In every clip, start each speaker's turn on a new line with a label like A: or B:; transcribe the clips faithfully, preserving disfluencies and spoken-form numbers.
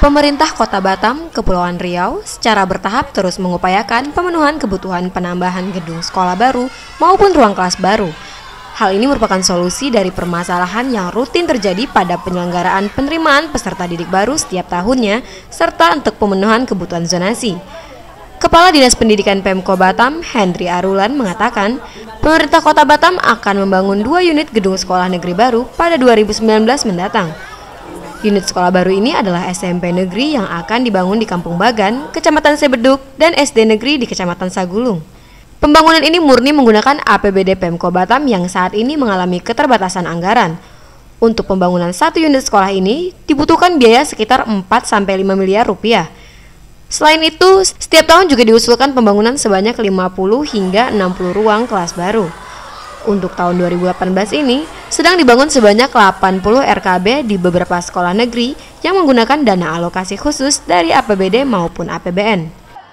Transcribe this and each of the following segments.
A: Pemerintah Kota Batam, Kepulauan Riau, secara bertahap terus mengupayakan pemenuhan kebutuhan penambahan gedung sekolah baru maupun ruang kelas baru. Hal ini merupakan solusi dari permasalahan yang rutin terjadi pada penyelenggaraan penerimaan peserta didik baru setiap tahunnya, serta untuk pemenuhan kebutuhan zonasi. Kepala Dinas Pendidikan Pemko Batam, Hendri Arulan, mengatakan, pemerintah Kota Batam akan membangun dua unit gedung sekolah negeri baru pada dua ribu sembilan belas mendatang. Unit sekolah baru ini adalah S M P negeri yang akan dibangun di Kampung Bagan, Kecamatan Sebeduk, dan S D negeri di Kecamatan Sagulung. Pembangunan ini murni menggunakan A P B D Pemko Batam yang saat ini mengalami keterbatasan anggaran. Untuk pembangunan satu unit sekolah ini dibutuhkan biaya sekitar empat sampai lima miliar rupiah. Selain itu, setiap tahun juga diusulkan pembangunan sebanyak lima puluh hingga enam puluh ruang kelas baru. Untuk tahun dua ribu delapan belas ini, sedang dibangun sebanyak delapan puluh R K B di beberapa sekolah negeri yang menggunakan dana alokasi khusus dari A P B D maupun A P B N.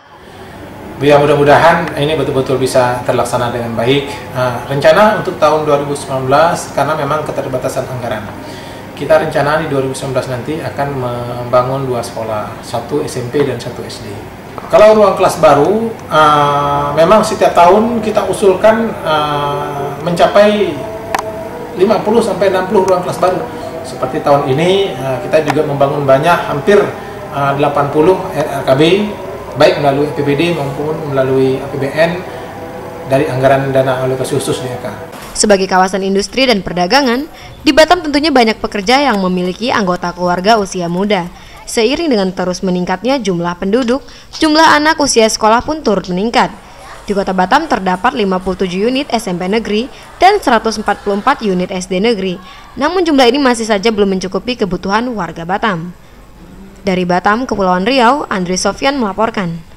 B: Ya, mudah-mudahan ini betul-betul bisa terlaksana dengan baik. Nah, rencana untuk tahun dua ribu sembilan belas, karena memang keterbatasan anggaran, kita rencana di dua ribu sembilan belas nanti akan membangun dua sekolah, satu S M P dan satu S D. Kalau ruang kelas baru, uh, memang setiap tahun kita usulkan uh, mencapai lima puluh sampai enam puluh ruang kelas baru. Seperti tahun ini uh, kita juga membangun banyak, hampir uh, delapan puluh R K B, baik melalui A P B D maupun melalui A P B N dari anggaran dana alokasi khusus D K.
A: Sebagai kawasan industri dan perdagangan, di Batam tentunya banyak pekerja yang memiliki anggota keluarga usia muda. Seiring dengan terus meningkatnya jumlah penduduk, jumlah anak usia sekolah pun turut meningkat. Di Kota Batam terdapat lima puluh tujuh unit S M P negeri dan seratus empat puluh empat unit S D negeri. Namun jumlah ini masih saja belum mencukupi kebutuhan warga Batam. Dari Batam, Kepulauan Riau, Andri Sofyan melaporkan.